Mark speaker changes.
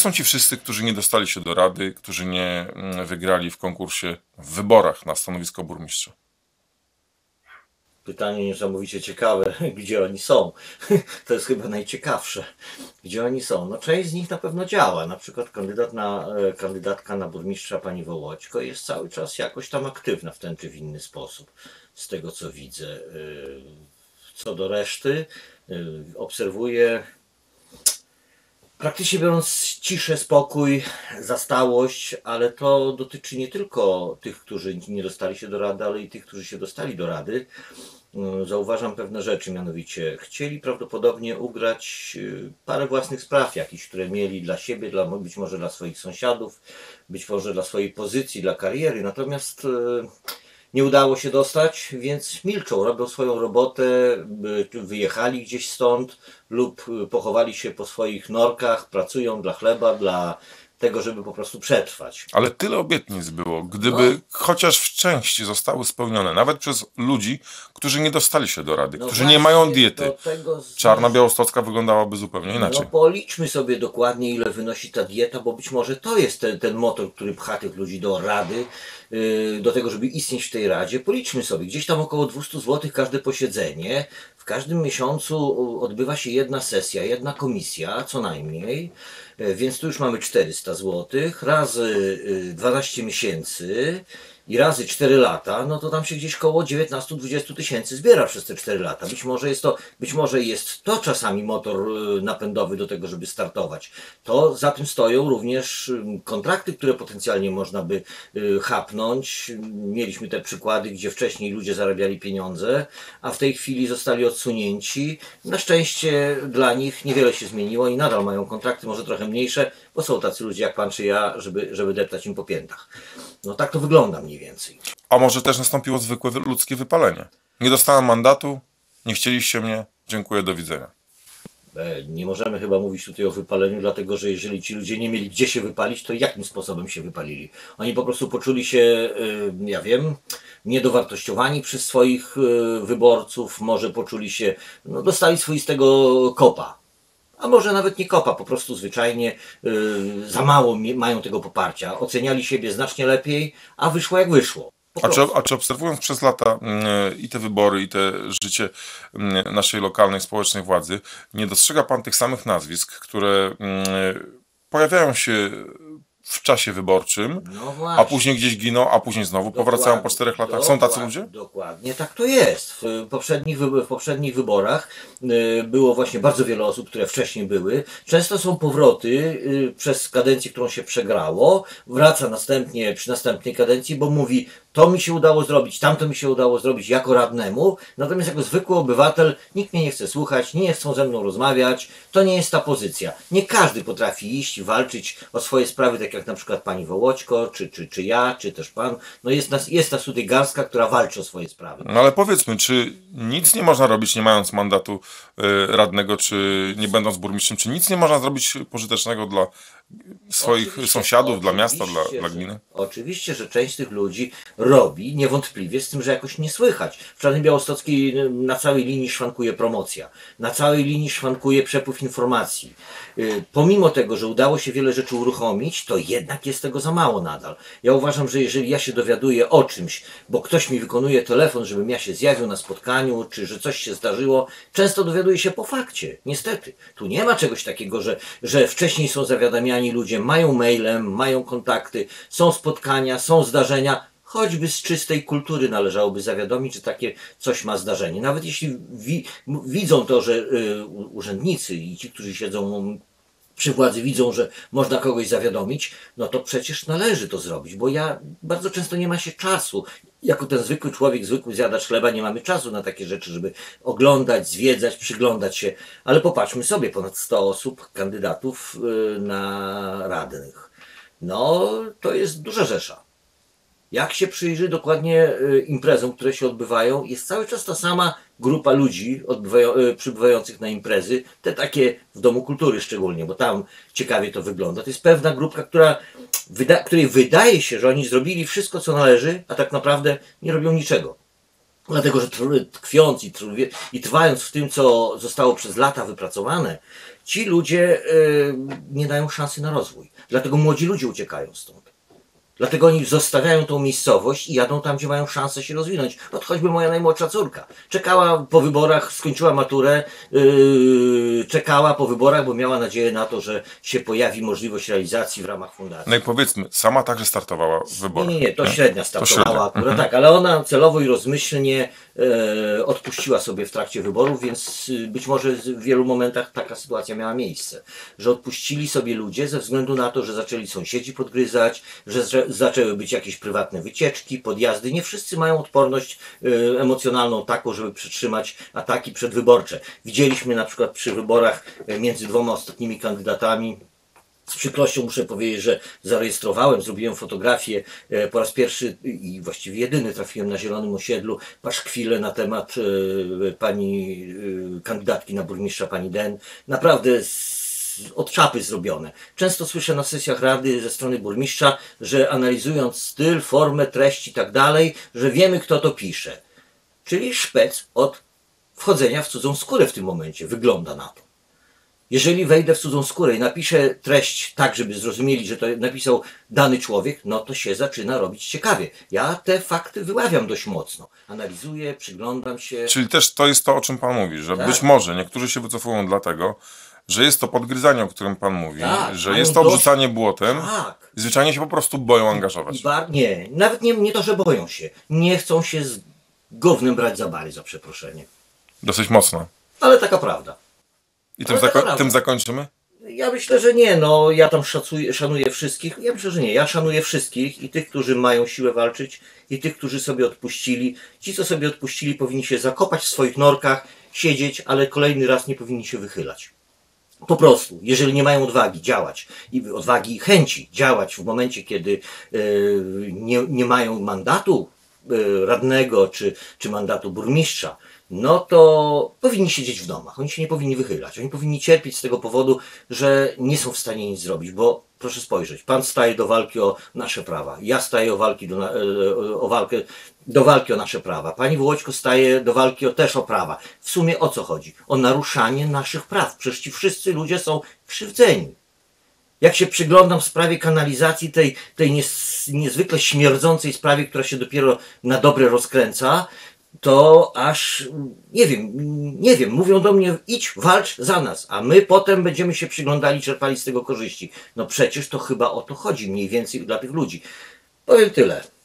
Speaker 1: są ci wszyscy, którzy nie dostali się do rady, którzy nie wygrali w konkursie, w wyborach na stanowisko burmistrza?
Speaker 2: Pytanie niesamowicie ciekawe, gdzie oni są. To jest chyba najciekawsze. Gdzie oni są? No część z nich na pewno działa. Na przykład kandydatka na burmistrza pani Wołoćko jest cały czas jakoś tam aktywna w ten czy w inny sposób. Z tego co widzę. Co do reszty, obserwuję praktycznie biorąc ciszę, spokój, zastałość, ale to dotyczy nie tylko tych, którzy nie dostali się do rady, ale i tych, którzy się dostali do rady. Zauważam pewne rzeczy, mianowicie chcieli prawdopodobnie ugrać parę własnych spraw jakichś, które mieli dla siebie, być może dla swoich sąsiadów, być może dla swojej pozycji, dla kariery, natomiast nie udało się dostać, więc milczą, robią swoją robotę, wyjechali gdzieś stąd lub pochowali się po swoich norkach, pracują dla chleba, dla tego, żeby po prostu przetrwać.
Speaker 1: Ale tyle obietnic było, gdyby chociaż w części zostały spełnione, nawet przez ludzi, którzy nie dostali się do rady, którzy nie mają diety. Czarna Białostocka wyglądałaby zupełnie inaczej.
Speaker 2: No policzmy sobie dokładnie, ile wynosi ta dieta, bo być może to jest ten motor, który pcha tych ludzi do rady, do tego, żeby istnieć w tej radzie. Policzmy sobie, gdzieś tam około 200 zł każde posiedzenie. W każdym miesiącu odbywa się jedna sesja, jedna komisja, co najmniej. Więc tu już mamy 400 zł, razy 12 miesięcy i razy 4 lata, no to tam się gdzieś koło 19-20 tysięcy zbiera przez te 4 lata. Być może jest to czasami motor napędowy do tego, żeby startować. To za tym stoją również kontrakty, które potencjalnie można by chapnąć. Mieliśmy te przykłady, gdzie wcześniej ludzie zarabiali pieniądze, a w tej chwili zostali odsunięci. Na szczęście dla nich niewiele się zmieniło i nadal mają kontrakty, może trochę mniejsze, bo są tacy ludzie jak pan czy ja, żeby deptać im po piętach. No tak to wygląda mniej więcej.
Speaker 1: A może też nastąpiło zwykłe ludzkie wypalenie? Nie dostałem mandatu, nie chcieliście mnie, dziękuję, do widzenia.
Speaker 2: Nie możemy chyba mówić tutaj o wypaleniu, dlatego że jeżeli ci ludzie nie mieli gdzie się wypalić, to jakim sposobem się wypalili? Oni po prostu poczuli się, ja wiem, niedowartościowani przez swoich wyborców, może poczuli się, no dostali swoistego kopa. A może nawet nie kopa, po prostu zwyczajnie za mało mają tego poparcia. Oceniali siebie znacznie lepiej, a wyszło jak wyszło.
Speaker 1: A czy obserwując przez lata i te wybory, i te życie naszej lokalnej, społecznej władzy, nie dostrzega pan tych samych nazwisk, które pojawiają się w czasie wyborczym, a później gdzieś giną, a później znowu powracają po 4 latach? Są tacy ludzie?
Speaker 2: Dokładnie tak to jest. W poprzednich wyborach było właśnie bardzo wiele osób, które wcześniej były. Często są powroty przez kadencję, którą się przegrało. Wraca następnie przy następnej kadencji, bo mówi: to mi się udało zrobić, tamto mi się udało zrobić jako radnemu, natomiast jako zwykły obywatel nikt mnie nie chce słuchać, nie chcą ze mną rozmawiać, to nie jest ta pozycja. Nie każdy potrafi iść i walczyć o swoje sprawy, tak jak na przykład pani Wołoćko, czy ja, czy też pan. No jest nas tutaj garstka, która walczy o swoje sprawy.
Speaker 1: No ale powiedzmy, czy nic nie można robić, nie mając mandatu radnego, czy nie będąc burmistrzem, czy nic nie można zrobić pożytecznego dla swoich sąsiadów, dla miasta, dla gminy?
Speaker 2: Oczywiście, że część z tych ludzi robi, niewątpliwie, z tym, że jakoś nie słychać. W Czarnej Białostockiej na całej linii szwankuje promocja, na całej linii szwankuje przepływ informacji. Pomimo tego, że udało się wiele rzeczy uruchomić, to jednak jest tego za mało nadal. Ja uważam, że jeżeli ja się dowiaduję o czymś, bo ktoś mi wykonuje telefon, żebym ja się zjawił na spotkaniu, czy że coś się zdarzyło, często dowiaduję się po fakcie. Niestety. Tu nie ma czegoś takiego, że wcześniej są zawiadamiani ludzie, mają mailem, mają kontakty, są spotkania, są zdarzenia. Choćby z czystej kultury należałoby zawiadomić, że takie coś ma zdarzenie. Nawet jeśli widzą to, że urzędnicy i ci, którzy siedzą przy władzy, widzą, że można kogoś zawiadomić, no to przecież należy to zrobić, bo bardzo często nie ma się czasu. Jako ten zwykły człowiek, zwykły zjadacz chleba, nie mamy czasu na takie rzeczy, żeby oglądać, zwiedzać, przyglądać się. Ale popatrzmy sobie, ponad 100 osób, kandydatów na radnych. No, to jest duża rzesza. Jak się przyjrzy dokładnie imprezom, które się odbywają, jest cały czas ta sama grupa ludzi przybywających na imprezy, te takie w Domu Kultury szczególnie, bo tam ciekawie to wygląda. To jest pewna grupka, której wydaje się, że oni zrobili wszystko, co należy, a tak naprawdę nie robią niczego. Dlatego, że tkwiąc i trwając w tym, co zostało przez lata wypracowane, Ci ludzie nie dają szansy na rozwój. Dlatego młodzi ludzie uciekają stąd. Dlatego oni zostawiają tą miejscowość i jadą tam, gdzie mają szansę się rozwinąć. Ot choćby moja najmłodsza córka. Czekała po wyborach, skończyła maturę, czekała po wyborach, bo miała nadzieję na to, że się pojawi możliwość realizacji w ramach fundacji.
Speaker 1: No i powiedzmy, sama także startowała w wyborach.
Speaker 2: Nie, to średnia startowała
Speaker 1: średnia.
Speaker 2: akurat, tak, ale ona celowo i rozmyślnie odpuściła sobie w trakcie wyborów, więc być może w wielu momentach taka sytuacja miała miejsce, że odpuścili sobie ludzie ze względu na to, że zaczęli sąsiedzi podgryzać, że zaczęły być jakieś prywatne wycieczki, podjazdy. Nie wszyscy mają odporność emocjonalną taką, żeby przytrzymać ataki przedwyborcze. Widzieliśmy na przykład przy wyborach między dwoma ostatnimi kandydatami. Z przykrością muszę powiedzieć, że zarejestrowałem, zrobiłem fotografię po raz pierwszy i właściwie jedyny trafiłem na Zielonym Osiedlu, paszkwile na temat pani kandydatki na burmistrza, pani Den. Naprawdę od czapy zrobione. Często słyszę na sesjach rady ze strony burmistrza, że analizując styl, formę, treść i tak dalej, że wiemy, kto to pisze. Czyli szpec od wchodzenia w cudzą skórę w tym momencie. Wygląda na to. Jeżeli wejdę w cudzą skórę i napiszę treść tak, żeby zrozumieli, że to napisał dany człowiek, no to się zaczyna robić ciekawie. Ja te fakty wyławiam dość mocno. Analizuję, przyglądam się.
Speaker 1: Czyli też to jest to, o czym Pan mówi, że
Speaker 2: Tak.
Speaker 1: być może niektórzy się wycofują dlatego, że jest to podgryzanie, o którym Pan mówi,
Speaker 2: Tak,
Speaker 1: że
Speaker 2: mają
Speaker 1: jest to
Speaker 2: dość-
Speaker 1: obrzucanie błotem
Speaker 2: Tak.
Speaker 1: i zwyczajnie się po prostu boją angażować.
Speaker 2: Nie, nawet nie to, że boją się. Nie chcą się z gównem brać za bary, za przeproszenie.
Speaker 1: Dosyć mocno.
Speaker 2: Ale taka prawda.
Speaker 1: I
Speaker 2: Ale taka prawda.
Speaker 1: tym zakończymy?
Speaker 2: Ja myślę, że nie, no ja tam szanuję wszystkich. Ja myślę, że nie. Ja szanuję wszystkich i tych, którzy mają siłę walczyć, i tych, którzy sobie odpuścili. Ci, co sobie odpuścili, powinni się zakopać w swoich norkach, siedzieć, ale kolejny raz nie powinni się wychylać. Po prostu, jeżeli nie mają odwagi działać, i odwagi i chęci działać w momencie, kiedy nie mają mandatu radnego czy mandatu burmistrza, no to powinni siedzieć w domach. Oni się nie powinni wychylać. Oni powinni cierpieć z tego powodu, że nie są w stanie nic zrobić, bo proszę spojrzeć, Pan staje do walki o nasze prawa. Ja staję do walki o nasze prawa. Pani Wołoćko staje do walki też o prawa. W sumie o co chodzi? O naruszanie naszych praw. Przecież ci wszyscy ludzie są krzywdzeni. Jak się przyglądam w sprawie kanalizacji, tej niezwykle śmierdzącej sprawie, która się dopiero na dobre rozkręca, to aż nie wiem, mówią do mnie: idź, walcz za nas, a my potem będziemy się przyglądali, czerpali z tego korzyści. No przecież to chyba o to chodzi mniej więcej dla tych ludzi. Powiem tyle.